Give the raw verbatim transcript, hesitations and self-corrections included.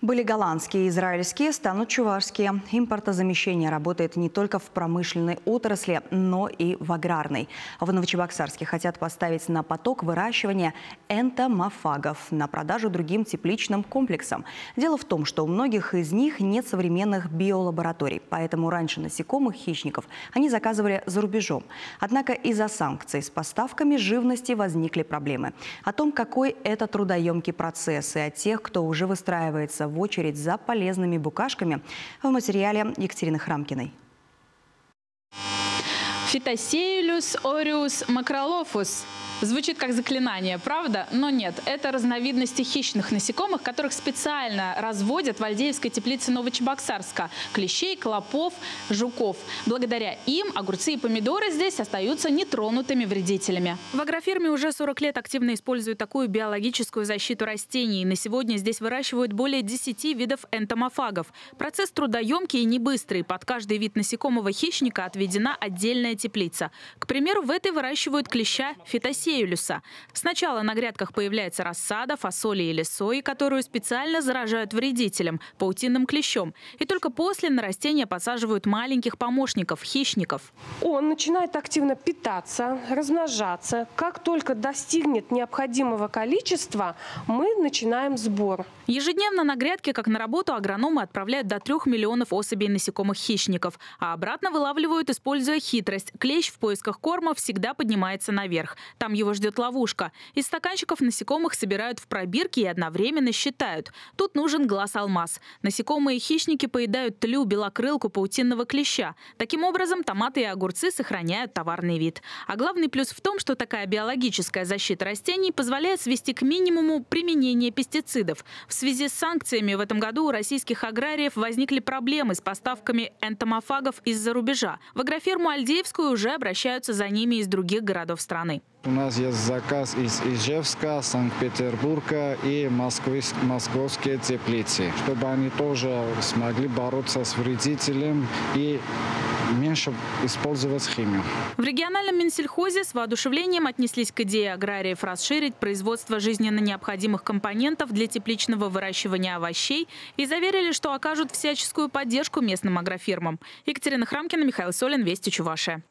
Были голландские и израильские, станут чувашские. Импортозамещение работает не только в промышленной отрасли, но и в аграрной. В Новочебоксарске хотят поставить на поток выращивания энтомофагов на продажу другим тепличным комплексам. Дело в том, что у многих из них нет современных биолабораторий, поэтому раньше насекомых-хищников они заказывали за рубежом. Однако из-за санкций с поставками живности возникли проблемы. О том, какой это трудоемкий процесс, и о тех, кто уже выстраивается в очередь за полезными букашками, в материале Екатерины Храмкиной. Фитосеюлюс ориус макролофус. Звучит как заклинание, правда? Но нет, это разновидности хищных насекомых, которых специально разводят в Альдеевской теплице Новочебоксарска. Клещей, клопов, жуков. Благодаря им огурцы и помидоры здесь остаются нетронутыми вредителями. В агрофирме уже сорок лет активно используют такую биологическую защиту растений. На сегодня здесь выращивают более десяти видов энтомофагов. Процесс трудоемкий и не быстрый. Под каждый вид насекомого хищника отведена отдельная теплица. К примеру, в этой выращивают клеща фитосеюлюса. Сначала на грядках появляется рассада, фасоли или сои, которую специально заражают вредителем – паутинным клещом. И только после на растения подсаживают маленьких помощников – хищников. Он начинает активно питаться, размножаться. Как только достигнет необходимого количества, мы начинаем сбор. Ежедневно на грядке, как на работу, агрономы отправляют до трех миллионов особей насекомых-хищников. А обратно вылавливают, используя хитрость. Клещ в поисках корма всегда поднимается наверх. Там его ждет ловушка. Из стаканчиков насекомых собирают в пробирки и одновременно считают. Тут нужен глаз-алмаз. Насекомые-хищники поедают тлю, белокрылку, паутинного клеща. Таким образом, томаты и огурцы сохраняют товарный вид. А главный плюс в том, что такая биологическая защита растений позволяет свести к минимуму применение пестицидов. В связи с санкциями в этом году у российских аграриев возникли проблемы с поставками энтомофагов из-за рубежа. В агрофирму Альдеевскую уже обращаются за ними из других городов страны. У нас есть заказ из Ижевска, Санкт-Петербурга и Москвы, московские теплицы, чтобы они тоже смогли бороться с вредителем и меньше использовать химию. В региональном Минсельхозе с воодушевлением отнеслись к идее аграриев расширить производство жизненно необходимых компонентов для тепличного выращивания овощей и заверили, что окажут всяческую поддержку местным агрофирмам. Екатерина Храмкина, Михаил Солин, Вести Чувашия.